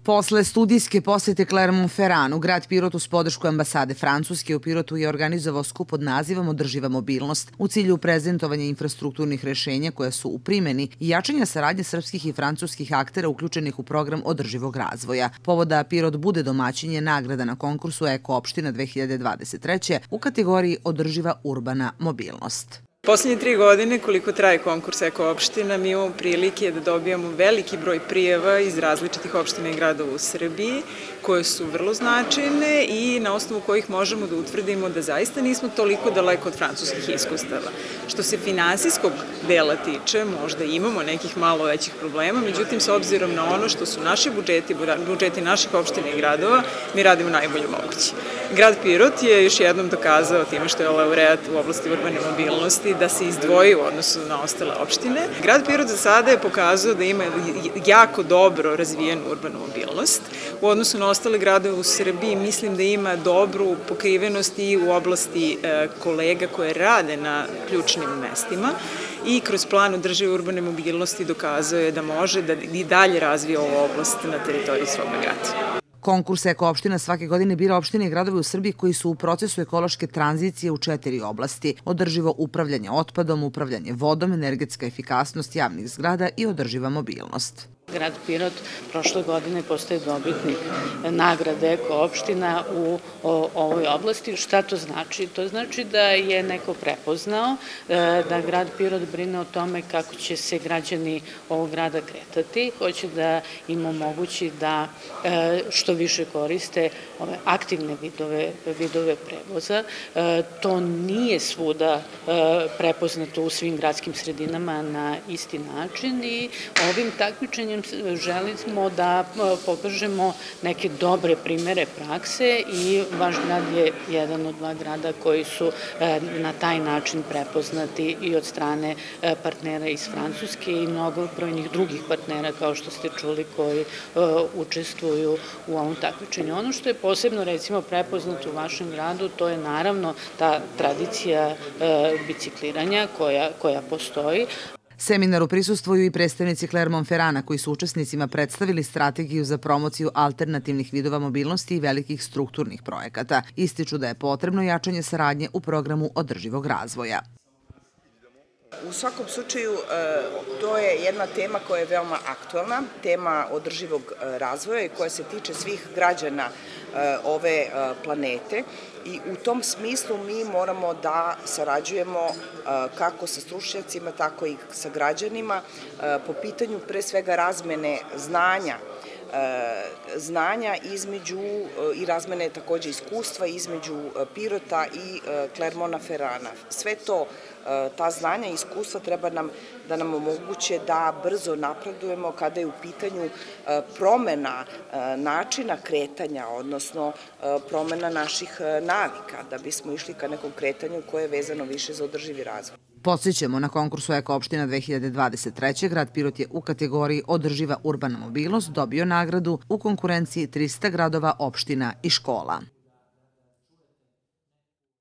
Posle studijske posete Clermont-Ferranu, grad Pirot uz podršku ambasade Francuske u Pirotu je organizovao skup pod nazivom Održiva mobilnost u cilju prezentovanja infrastrukturnih rešenja koja su u primjeni i jačanja saradnje srpskih i francuskih aktera uključenih u program održivog razvoja. Povod da Pirot bude domaćin je nagrada na konkursu Eko opština 2023. u kategoriji Održiva urbana mobilnost. Poslednje 3 godine, koliko traje konkurs Eko opština, mi imamo prilike da dobijamo veliki broj prijava iz različitih opština i gradova u Srbiji, koje su vrlo značajne i na osnovu kojih možemo da utvrdimo da zaista nismo toliko daleko od francuskih iskustava. Što se finansijskog dela tiče, možda imamo nekih malo većih problema, međutim, s obzirom na ono što su naši budžeti naših opština i gradova, mi radimo najbolje moguće. Grad Pirot je još jednom dokazao time što je laureat u oblasti urbane mobilnosti da se izdvoji u odnosu na ostale opštine. Grad Pirot za sada je pokazao da ima jako dobro razvijenu urbanu mobilnost. U odnosu na ostale gradove u Srbiji mislim da ima dobru pokrivenost i u oblasti kolega koje rade na ključnim mestima i kroz plan održive urbane mobilnosti dokazao je da može da i dalje razvije ovu oblast na teritoriji svog grada. Konkurs Eko opština svake godine bira opštine i gradove u Srbiji koji su u procesu ekološke tranzicije u 4 oblasti: održivo upravljanje otpadom, upravljanje vodom, energetska efikasnost javnih zgrada i održiva mobilnost. Grad Pirot prošle godine postaje dobitnik nagrade Eko opština u ovoj oblasti. Šta to znači? To znači da je neko prepoznao da grad Pirot brine o tome kako će se građani ovog grada kretati. Hoće da im omogući da što više koriste ove aktivne vidove prevoza. To nije svuda prepoznato u svim gradskim sredinama na isti način i ovim takmičenjem želimo da pokažemo neke dobre primere prakse i vaš grad je jedan od 2 grada koji su na taj način prepoznati i od strane partnera iz Francuske i mnogobrojnih drugih partnera, kao što ste čuli, koji učestvuju u ovom takmičenju. Ono što je posebno, recimo, prepoznato u vašem gradu, to je naravno ta tradicija bicikliranja koja postoji. Seminaru prisustvuju i predstavnici Clermont-Ferrana koji su učesnicima predstavili strategiju za promociju alternativnih vidova mobilnosti i velikih strukturnih projekata. Ističu da je potrebno jačanje saradnje u programu održivog razvoja. U svakom slučaju, to je jedna tema koja je veoma aktualna, tema održivog razvoja i koja se tiče svih građana ove planete i u tom smislu mi moramo da sarađujemo kako sa stručnjacima, tako i sa građanima po pitanju pre svega razmene znanja između i razmene takođe iskustva između Pirota i Clermont-Ferrana. Sve to, ta znanja i iskustva treba da nam omoguće da brzo napredujemo kada je u pitanju promena načina kretanja, odnosno promena naših navika, da bismo išli ka nekom kretanju koje je vezano više za održivi razvoj. Podsjećamo, na konkursu Eko opština 2023. grad Pirot je u kategoriji Održiva urbana mobilnost dobio nagradu u konkurenciji 300 gradova, opština i škola.